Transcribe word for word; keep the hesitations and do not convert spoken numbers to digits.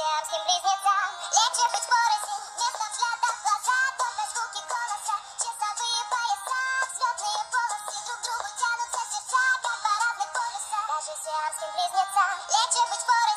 сиамским близнецам. Легче быть порознь, вместо взгляда в глаза, только звуки голоса, часовые пояса, взлетные полосы, друг к другу тянутся сердца, как по разных полюсах. Даже сиамским близнецам легче быть порознь.